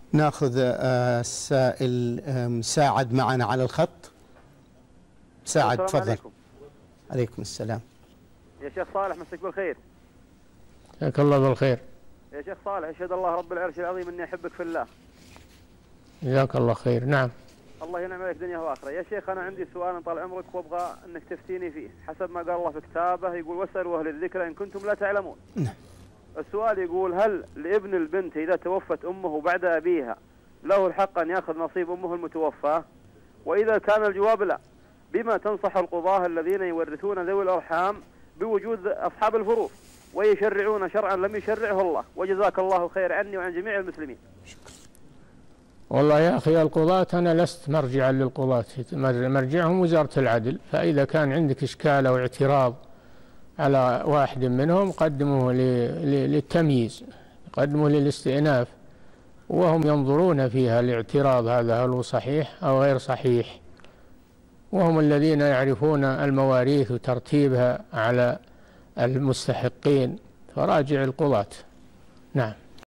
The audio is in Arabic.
ناخذ السائل ساعد معنا على الخط. ساعد تفضل. عليكم. عليكم السلام. يا شيخ صالح مساك بالخير. جزاك الله بالخير. يا شيخ صالح اشهد الله رب العرش العظيم اني احبك في الله. جزاك الله خير. نعم. الله ينعم عليك دنيا واخره. يا شيخ انا عندي سؤال طال عمرك وابغى انك تفتيني فيه، حسب ما قال الله في كتابه يقول واسالوا اهل الذكر ان كنتم لا تعلمون. نعم. السؤال يقول هل لابن البنت اذا توفت امه بعد ابيها له الحق ان ياخذ نصيب امه المتوفاه؟ واذا كان الجواب لا، بما تنصح القضاة الذين يورثون ذوي الارحام بوجود اصحاب الفروض ويشرعون شرعا لم يشرعه الله؟ وجزاك الله خير عني وعن جميع المسلمين. والله يا أخي القضاة أنا لست مرجعا للقضاة، مرجعهم وزارة العدل، فإذا كان عندك إشكال أو اعتراض على واحد منهم قدموه للتمييز، قدموه للاستئناف، وهم ينظرون فيها الاعتراض هذا هل هو صحيح أو غير صحيح، وهم الذين يعرفون المواريث وترتيبها على المستحقين، فراجع القضاة. نعم.